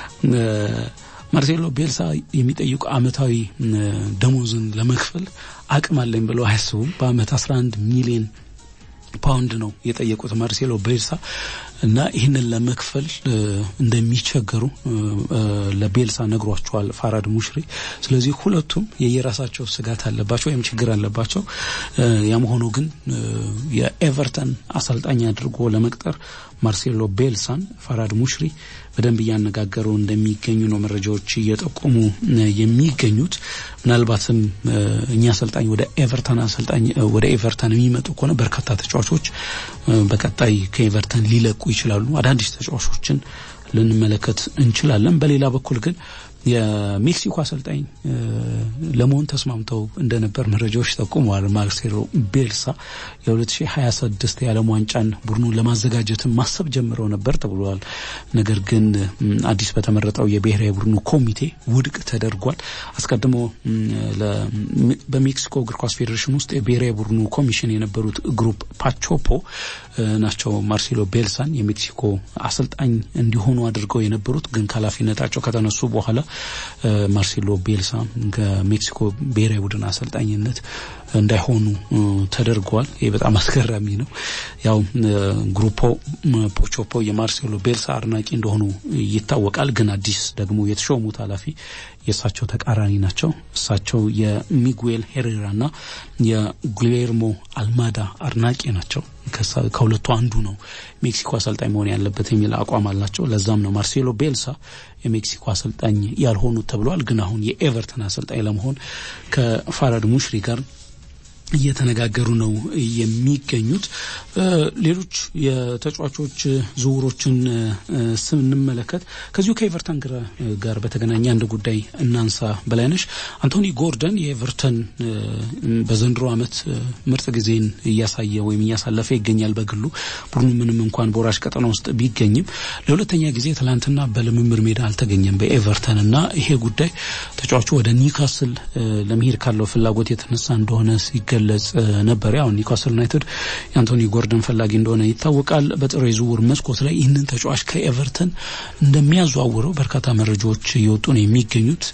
ማርሴሎ ቤልሳ የሚጠይቁ አመታዊ ደሞዝን ለመክፈል አቅም አለኝ ብለው አያስቡም። በአመት 11 ሚሊዮን ፓውንድ ነው የጠየቁት ማርሴሎ ቤልሳ እና ይህንን ለመክፈል እንደሚቸገሩ ለቤልሳ ነግሯቸዋል ፋራድ ሙሽሪ። ስለዚህ ሁለቱም የየራሳቸው ስጋት አለባቸው ወይም ችግር አለባቸው። ያም ሆኖ ግን የኤቨርተን አሰልጣኝ አድርጎ ለመቅጠር ማርሴሎ ቤልሳን ፋራድ ሙሽሪ በደንብ ያነጋገሩ እንደሚገኙ ነው መረጃዎች እየጠቆሙ የሚገኙት። ምናልባትም እኛ አሰልጣኝ ወደ ኤቨርተን የሚመጡ ከሆነ በርካታ ተጫዋቾች በቀጣይ ከኤቨርተን ሊለቁ ይችላሉ። አዳዲስ ተጫዋቾችን ልንመለከት እንችላለን። በሌላ በኩል ግን የሜክሲኮ አሰልጣኝ ለመሆን ተስማምተው እንደነበር መረጃዎች ጠቁመዋል። ማርሴሎ ቤልሳ የ2026 የዓለም ዋንጫን ቡድኑን ለማዘጋጀት ማሰብ ጀምረው ነበር ተብሏል። ነገር ግን አዲስ በተመረጠው የብሔራዊ ቡድኑ ኮሚቴ ውድቅ ተደርጓል። አስቀድሞ በሜክሲኮ እግር ኳስ ፌዴሬሽን ውስጥ የብሔራዊ ቡድኑ ኮሚሽን የነበሩት ግሩፕ ፓቾፖ ናቸው ማርሴሎ ቤልሳን የሜክሲኮ አሰልጣኝ እንዲሆኑ አድርገው የነበሩት። ግን ከኃላፊነታቸው ከተነሱ በኋላ ማርሴሎ ቤልሳ ከሜክሲኮ ብሔራዊ ቡድን አሰልጣኝነት እንዳይሆኑ ተደርጓል። ይሄ በጣም አስገራሚ ነው። ያው ግሩፖ ፖቾፖ የማርሴሎ ቤልሳ አድናቂ እንደሆኑ ይታወቃል። ግን አዲስ ደግሞ የተሾሙት ኃላፊ የእሳቸው ተቃራኒ ናቸው። እሳቸው የሚጉኤል ሄሬራና የጉሌርሞ አልማዳ አድናቂ ናቸው። ከሁለቱ አንዱ ነው ሜክሲኮ አሰልጣኝ መሆን ያለበት የሚል አቋም አላቸው። ለዛም ነው ማርሴሎ ቤልሳ የሜክሲኮ አሰልጣኝ ያልሆኑት ተብሏል። ግን አሁን የኤቨርተን አሰልጣኝ ለመሆን ከፋራድ ሙሽሪ ጋር እየተነጋገሩ ነው የሚገኙት። ሌሎች የተጫዋቾች ዝውውሮችን ስንመለከት ከዚሁ ከኤቨርተን ጋር በተገናኘ አንድ ጉዳይ እናንሳ በላይነሽ። አንቶኒ ጎርደን የኤቨርተን በዘንድሮ ዓመት ምርጥ ጊዜን እያሳየ ወይም እያሳለፈ ይገኛል። በግሉ ቡድኑ ምንም እንኳን በወራጅ ቀጠና ውስጥ ቢገኝም ለሁለተኛ ጊዜ ትላንትና በልምምድ ሜዳ አልተገኘም በኤቨርተን እና ይሄ ጉዳይ ተጫዋቹ ወደ ኒውካስል ለመሄድ ካለው ፍላጎት የተነሳ እንደሆነ ሲገለጽ ነበር። ያው ኒውካስል ዩናይትድ የአንቶኒ ጎርደን ፈላጊ እንደሆነ ይታወቃል። በጥር የዝውውር መስኮት ላይ ይህንን ተጫዋች ከኤቨርተን እንደሚያዘዋውረው በርካታ መረጃዎች እየወጡ ነው የሚገኙት።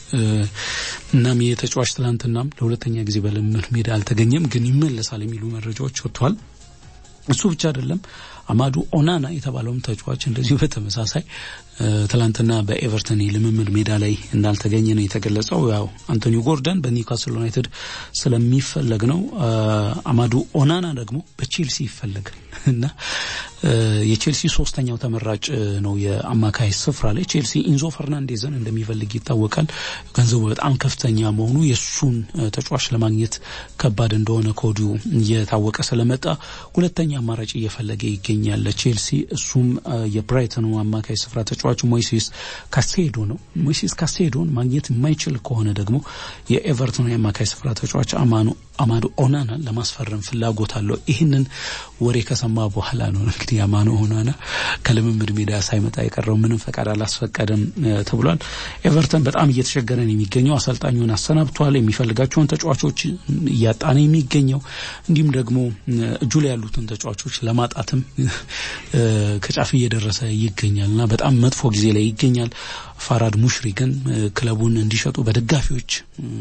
እናም የተጫዋች ትላንትናም ለሁለተኛ ጊዜ በልምምድ ሜዳ አልተገኘም፣ ግን ይመለሳል የሚሉ መረጃዎች ወጥተዋል። እሱ ብቻ አይደለም፣ አማዱ ኦናና የተባለውም ተጫዋች እንደዚሁ በተመሳሳይ ትላንትና በኤቨርተን ልምምድ ሜዳ ላይ እንዳልተገኘ ነው የተገለጸው። ያው አንቶኒ ጎርደን በኒውካስል ዩናይትድ ስለሚፈለግ ነው። አማዱ ኦናና ደግሞ በቼልሲ ይፈለጋል እና የቼልሲ ሶስተኛው ተመራጭ ነው የአማካይ ስፍራ ላይ። ቼልሲ ኢንዞ ፈርናንዴዝን እንደሚፈልግ ይታወቃል። ገንዘቡ በጣም ከፍተኛ መሆኑ የሱን ተጫዋች ለማግኘት ከባድ እንደሆነ ኮዲው እየታወቀ ስለመጣ ሁለተኛ አማራጭ እየፈለገ ይገኛል ቼልሲ። እሱም የብራይተኑ አማካይ ስፍራ ተጫዋች ሞይሴስ ካሴዶ ነው። ሞይሴስ ካሴዶን ማግኘት የማይችል ከሆነ ደግሞ የኤቨርተኑ የአማካይ ስፍራ ተጫዋች አማዱ ኦናና ለማስፈረም ፍላጎት አለው። ይሄንን ወሬ ከሰማ በኋላ ነው እንግዲህ አማዱ ኦናና ከልምምድ ሜዳ ሳይመጣ የቀረው ምንም ፈቃድ አላስፈቀደም ተብሏል። ኤቨርተን በጣም እየተቸገረ ነው የሚገኘው። አሰልጣኙን አሰናብቷል። የሚፈልጋቸውን ተጫዋቾች እያጣነ የሚገኘው እንዲሁም ደግሞ እጁ ላይ ያሉትን ተጫዋቾች ለማጣትም ከጫፍ እየደረሰ ይገኛልና በጣም መጥፎ ጊዜ ላይ ይገኛል። ፋራድ ሙሽሪ ግን ክለቡን እንዲሸጡ በደጋፊዎች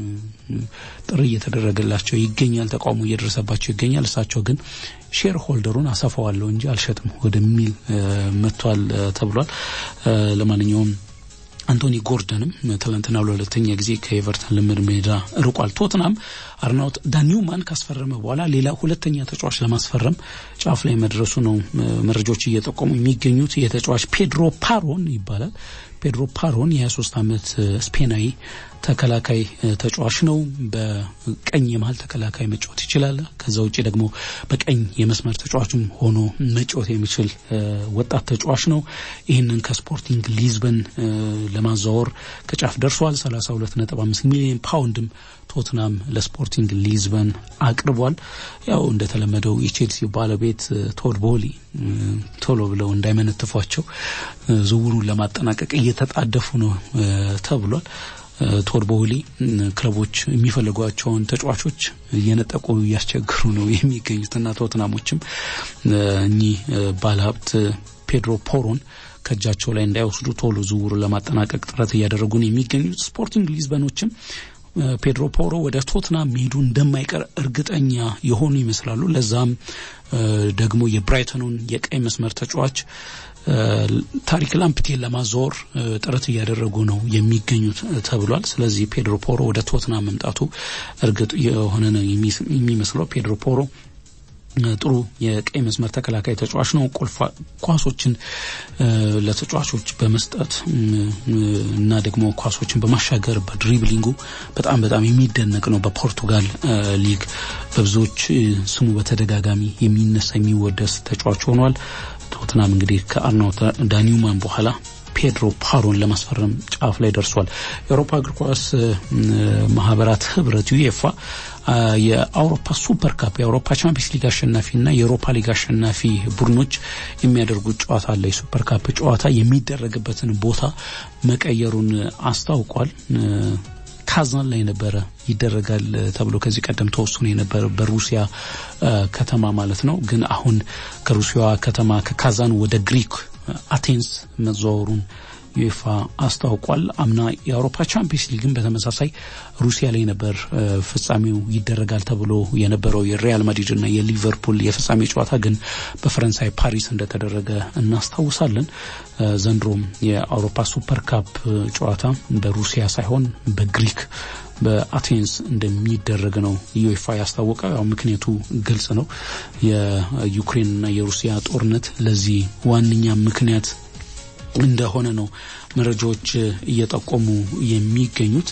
ጥሪ እየተደረገላቸው ይገኛል። ተቃውሞ እየደረሰባቸው ይገኛል። እሳቸው ግን ሼር ሆልደሩን አሰፋዋለሁ እንጂ አልሸጥም ወደሚል መጥቷል ተብሏል። ለማንኛውም አንቶኒ ጎርደንም ትላንትና ለሁለተኛ ጊዜ ከኤቨርተን ልምምድ ሜዳ ርቋል። ቶትናም አርናውት ዳኒውማን ካስፈረመ በኋላ ሌላ ሁለተኛ ተጫዋች ለማስፈረም ጫፍ ላይ መድረሱ ነው መረጃዎች እየጠቆሙ የሚገኙት። የተጫዋች ፔድሮ ፓሮን ይባላል። ፔድሮ ፓሮን የ23 ዓመት ስፔናዊ ተከላካይ ተጫዋች ነው። በቀኝ የመሃል ተከላካይ መጫወት ይችላል። ከዛ ውጪ ደግሞ በቀኝ የመስመር ተጫዋችም ሆኖ መጫወት የሚችል ወጣት ተጫዋች ነው። ይህንን ከስፖርቲንግ ሊዝበን ለማዛወር ከጫፍ ደርሷል። 32.5 ሚሊዮን ፓውንድም ቶትናም ለስፖርቲንግ ሊዝበን አቅርቧል። ያው እንደተለመደው የቼልሲ ባለቤት ቶድ ቦሊ ቶሎ ብለው እንዳይመነትፏቸው ዝውውሩን ለማጠናቀቅ እየተጣደፉ ነው ተብሏል። ቶድ ቦሊ ክለቦች የሚፈልጓቸውን ተጫዋቾች እየነጠቁ ያስቸግሩ ነው የሚገኙትና ቶትናሞችም እኚህ ባለሀብት ፔድሮ ፖሮን ከጃቸው ላይ እንዳይወስዱ ቶሎ ዝውውሩን ለማጠናቀቅ ጥረት እያደረጉ ነው የሚገኙት። ስፖርቲንግ ሊዝበኖችም ፔድሮ ፖሮ ወደ ቶትናም መሄዱ እንደማይቀር እርግጠኛ የሆኑ ይመስላሉ። ለዛም ደግሞ የብራይተኑን የቀይ መስመር ተጫዋች ታሪክ ላምፕቴን ለማዛወር ጥረት እያደረጉ ነው የሚገኙት ተብሏል። ስለዚህ ፔድሮ ፖሮ ወደ ቶትናም መምጣቱ እርግጥ የሆነ ነው የሚመስለው። ፔድሮ ፖሮ ጥሩ የቀይ መስመር ተከላካይ ተጫዋች ነው። ቁልፍ ኳሶችን ለተጫዋቾች በመስጠት እና ደግሞ ኳሶችን በማሻገር በድሪብሊንጉ በጣም የሚደነቅ ነው። በፖርቱጋል ሊግ በብዙዎች ስሙ በተደጋጋሚ የሚነሳ የሚወደስ ተጫዋች ሆኗል። ቶትናም እንግዲህ ከአርናውት ዳኒውማን በኋላ ፔድሮ ፓሮን ለማስፈረም ጫፍ ላይ ደርሷል። የአውሮፓ እግር ኳስ ማህበራት ህብረት ዩኤፋ የአውሮፓ ሱፐር ካፕ የአውሮፓ ቻምፒየንስ ሊግ አሸናፊና የአውሮፓ ሊግ አሸናፊ ቡድኖች የሚያደርጉት ጨዋታ ላይ ሱፐር ካፕ ጨዋታ የሚደረግበትን ቦታ መቀየሩን አስታውቋል። ካዛን ላይ ነበረ ይደረጋል ተብሎ ከዚህ ቀደም ተወስኖ የነበረ በሩሲያ ከተማ ማለት ነው። ግን አሁን ከሩሲያዋ ከተማ ከካዛን ወደ ግሪክ አቴንስ መዘዋወሩን ዩኤፋ አስታውቋል። አምና የአውሮፓ ቻምፒየንስ ሊግን በተመሳሳይ ሩሲያ ላይ ነበር ፍጻሜው ይደረጋል ተብሎ የነበረው የሪያል ማድሪድ እና የሊቨርፑል የፍጻሜ ጨዋታ ግን በፈረንሳይ ፓሪስ እንደተደረገ እናስታውሳለን። ዘንድሮም የአውሮፓ ሱፐር ካፕ ጨዋታ በሩሲያ ሳይሆን በግሪክ በአቴንስ እንደሚደረግ ነው ዩኤፋ ያስታወቀው። ምክንያቱ ግልጽ ነው። የዩክሬንና የሩሲያ ጦርነት ለዚህ ዋነኛ ምክንያት እንደሆነ ነው መረጃዎች እየጠቆሙ የሚገኙት።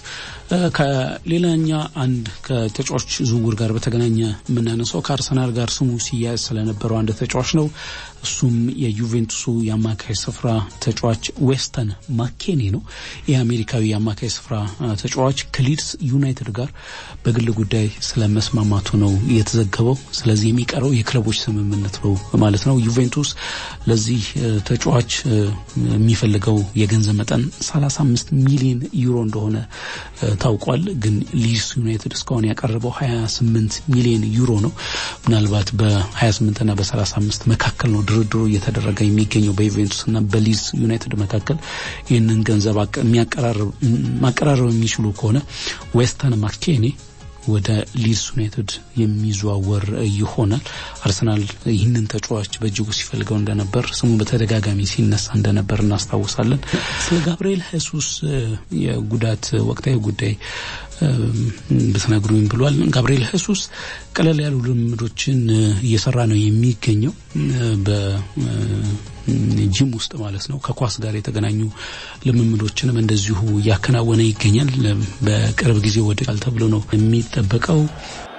ከሌላኛ አንድ ከተጫዋች ዝውውር ጋር በተገናኘ ምናነሳው ከአርሰናል ጋር ስሙ ሲያያዝ ስለነበረው አንድ ተጫዋች ነው። እሱም የዩቬንቱሱ የአማካይ ስፍራ ተጫዋች ዌስተን ማኬኒ ነው። የአሜሪካዊ የአማካይ ስፍራ ተጫዋች ከሊድስ ዩናይትድ ጋር በግል ጉዳይ ስለመስማማቱ ነው የተዘገበው። ስለዚህ የሚቀረው የክለቦች ስምምነት ነው ማለት ነው። ዩቬንቱስ ለዚህ ተጫዋች የሚፈልገው የገንዘብ መጠን 35 ሚሊዮን ዩሮ እንደሆነ ታውቋል። ግን ሊድስ ዩናይትድ እስካሁን ያቀረበው 28 ሚሊዮን ዩሮ ነው። ምናልባት በ28 እና በ35 መካከል ነው ድርድሩ እየተደረገ የሚገኘው በዩቬንቱስ እና በሊድስ ዩናይትድ መካከል። ይህንን ገንዘብ ማቀራረብ የሚችሉ ከሆነ ዌስተን ማኬኒ ወደ ሊድስ ዩናይትድ የሚዘዋወር ይሆናል። አርሰናል ይህንን ተጫዋች በእጅጉ ሲፈልገው እንደነበር ስሙ በተደጋጋሚ ሲነሳ እንደነበር እናስታውሳለን። ስለ ጋብርኤል ሄሱስ የጉዳት ወቅታዊ ጉዳይ በተነግሩኝ ብሏል። ጋብርኤል ሄሱስ ቀለል ያሉ ልምምዶችን እየሰራ ነው የሚገኘው በጂም ውስጥ ማለት ነው። ከኳስ ጋር የተገናኙ ልምምዶችንም እንደዚሁ ያከናወነ ይገኛል። በቅርብ ጊዜ ወደ ጫል ተብሎ ነው የሚጠበቀው።